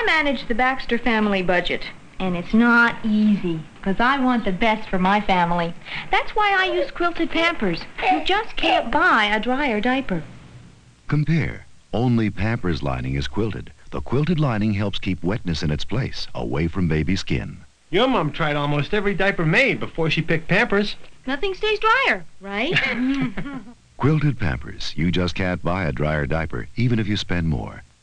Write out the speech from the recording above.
I manage the Baxter family budget, and it's not easy, because I want the best for my family. That's why I use quilted Pampers. You just can't buy a dryer diaper. Compare. Only Pampers lining is quilted. The quilted lining helps keep wetness in its place, away from baby skin. Your mom tried almost every diaper made before she picked Pampers. Nothing stays drier, right? Quilted Pampers. You just can't buy a dryer diaper, even if you spend more.